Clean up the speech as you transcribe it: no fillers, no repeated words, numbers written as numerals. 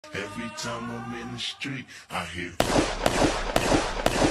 Every time I'm in the street, I hear